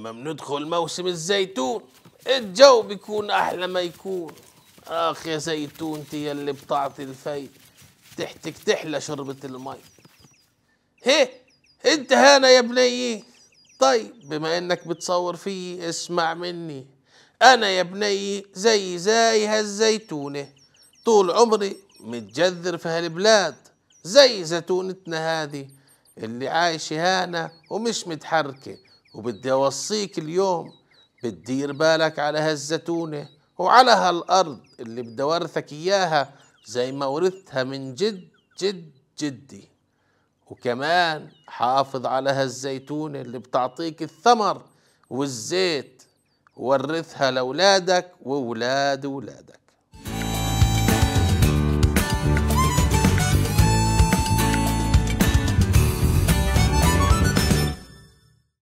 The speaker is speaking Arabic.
لما بندخل موسم الزيتون الجو بيكون أحلى ما يكون. آخ يا زيتونتي يلي بتعطي الفي، تحتك تحلى شربة المي. هيه انت هنا يا بني. طيب بما انك بتصور فيي اسمع مني، انا يا بني زي هالزيتونة، طول عمري متجذر في هالبلاد زي زيتونتنا هذه اللي عايشة هنا ومش متحركة. وبدي اوصيك اليوم بتدير بالك على هالزيتونة وعلى هالارض اللي بدي اورثك اياها زي ما ورثتها من جد جدي. وكمان حافظ على هالزيتونة اللي بتعطيك الثمر والزيت، ورثها لأولادك وولاد ولادك.